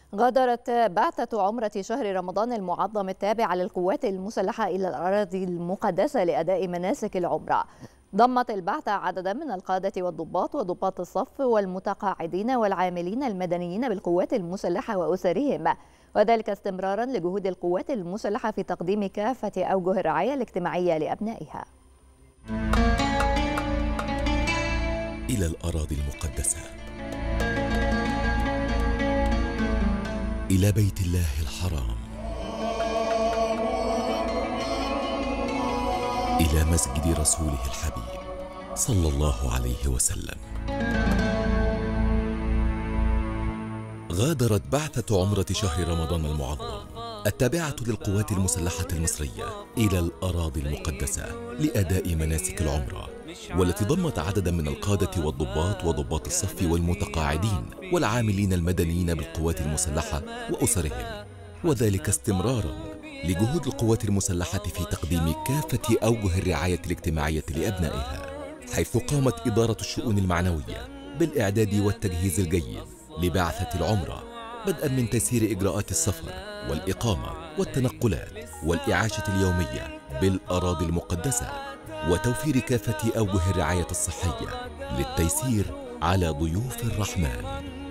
غادرت بعثة عمرة شهر رمضان المعظم التابعة للقوات المسلحة إلى الأراضي المقدسة لأداء مناسك العمرة. ضمت البعثة عددا من القادة والضباط وضباط الصف والمتقاعدين والعاملين المدنيين بالقوات المسلحة وأسرهم، وذلك استمرارا لجهود القوات المسلحة في تقديم كافة أوجه الرعاية الاجتماعية لأبنائها. إلى الأراضي المقدسة، إلى بيت الله الحرام، إلى مسجد رسوله الحبيب صلى الله عليه وسلم. غادرت بعثة عمرة شهر رمضان المعظم التابعة للقوات المسلحة المصرية إلى الأراضي المقدسة لأداء مناسك العمرة، والتي ضمت عددا من القادة والضباط وضباط الصف والمتقاعدين والعاملين المدنيين بالقوات المسلحة وأسرهم، وذلك استمرارا لجهود القوات المسلحة في تقديم كافة أوجه الرعاية الاجتماعية لأبنائها، حيث قامت إدارة الشؤون المعنوية بالإعداد والتجهيز الجيد لبعثة العمرة، بدءا من تيسير إجراءات السفر والإقامة والتنقلات والإعاشة اليومية بالأراضي المقدسة، وتوفير كافة أوجه الرعاية الصحية للتيسير على ضيوف الرحمن.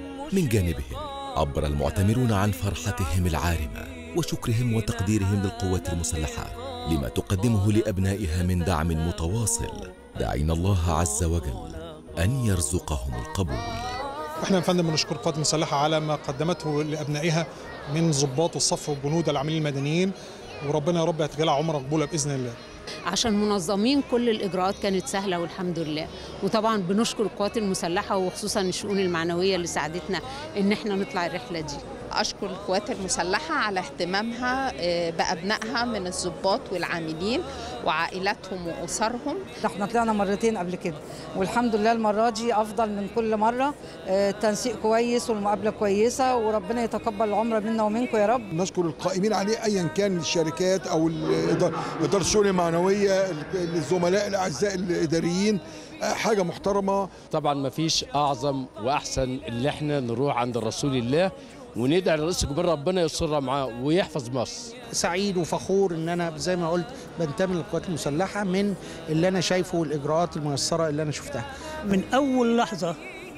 من جانبهم عبر المعتمرون عن فرحتهم العارمة وشكرهم وتقديرهم للقوات المسلحة لما تقدمه لأبنائها من دعم متواصل، داعين الله عز وجل أن يرزقهم القبول. احنا يا فندم بنشكر القوات المسلحة على ما قدمته لأبنائها من ضباط الصف والجنود العاملين المدنيين، وربنا يا رب يتجعلها عمرة مقبولة بإذن الله. عشان منظمين كل الإجراءات كانت سهلة والحمد لله، وطبعا بنشكر القوات المسلحة وخصوصا الشؤون المعنوية اللي ساعدتنا إن احنا نطلع الرحلة دي. أشكر القوات المسلحة على اهتمامها بأبنائها من الضباط والعاملين وعائلاتهم وأسرهم. احنا طلعنا مرتين قبل كده والحمد لله المرة دي أفضل من كل مرة، التنسيق كويس والمقابلة كويسة، وربنا يتقبل العمرة منا ومنكم يا رب. نشكر القائمين عليه أيا كان الشركات أو إدارة الشؤون المعنوية، الزملاء الأعزاء الإداريين، حاجة محترمة. طبعا ما فيش أعظم وأحسن اللي احنا نروح عند رسول الله وندعي لرئيس الجمهورية ربنا يسرها معاه ويحفظ مصر. سعيد وفخور ان انا زي ما قلت بنتمي للقوات المسلحه من اللي انا شايفه والاجراءات الميسره اللي انا شفتها. من اول لحظه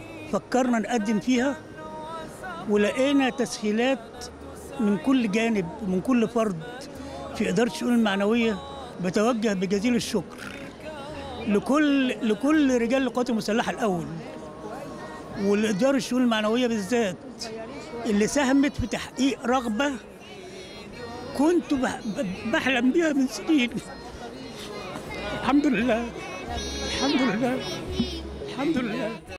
فكرنا نقدم فيها ولقينا تسهيلات من كل جانب ومن كل فرد في اداره الشؤون المعنويه. بتوجه بجزيل الشكر لكل رجال القوات المسلحه الاول، والاداره الشؤون المعنويه بالذات اللي ساهمت في تحقيق رغبة كنت بحلم بيها من سنين. الحمد لله الحمد لله الحمد لله.